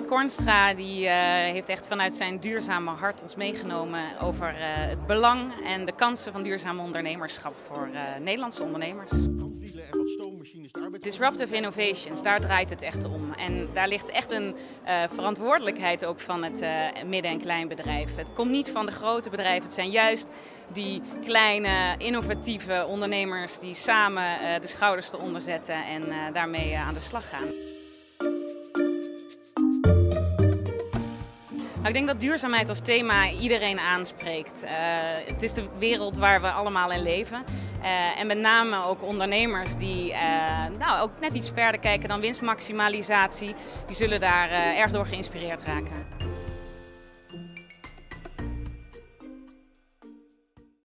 Bart Kornstra heeft echt vanuit zijn duurzame hart ons meegenomen over het belang en de kansen van duurzaam ondernemerschap voor Nederlandse ondernemers. Disruptive innovations, daar draait het echt om. En daar ligt echt een verantwoordelijkheid ook van het midden- en kleinbedrijf. Het komt niet van de grote bedrijven, het zijn juist die kleine, innovatieve ondernemers die samen de schouders eronder zetten en daarmee aan de slag gaan. Nou, ik denk dat duurzaamheid als thema iedereen aanspreekt. Het is de wereld waar we allemaal in leven. En met name ook ondernemers die ook net iets verder kijken dan winstmaximalisatie, die zullen daar erg door geïnspireerd raken.